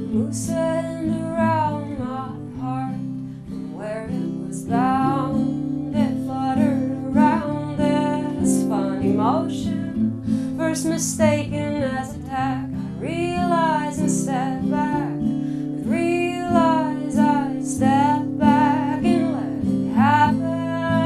loosened around my heart, and where it was bound, it fluttered around this funny motion. First mistaken as attack, I realized and stepped back. Realize I stepped back and let it happen.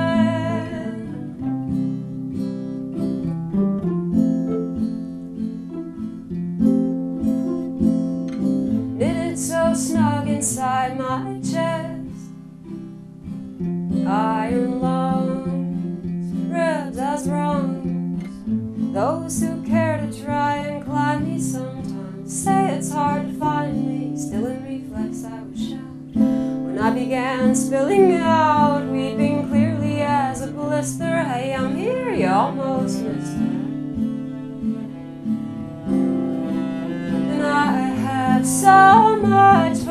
Knitted so snug inside my chest, iron lungs, ribs as rungs. Those who care to try and climb me sometimes say it's hard to find me. Still in reflex I would shout when I began spilling out, weeping clearly as a blister. Hey, I'm here, you almost missed it. And I have so much